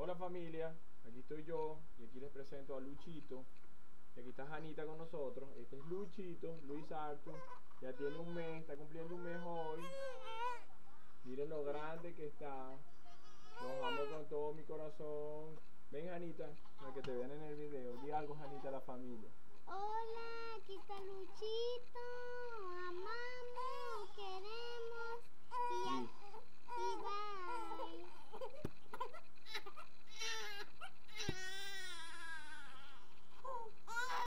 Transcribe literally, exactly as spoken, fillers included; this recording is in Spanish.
Hola familia, aquí estoy yo y aquí les presento a Luchito. Y aquí está Janita con nosotros. Este es Luchito, Luis Arthur. Ya tiene un mes, está cumpliendo un mes hoy. Miren lo grande que está. Los amo con todo mi corazón. Ven Janita, para que te vean en el video. Di algo Janita a la familia. Hola, aquí está Luchito. Amamos, queremos.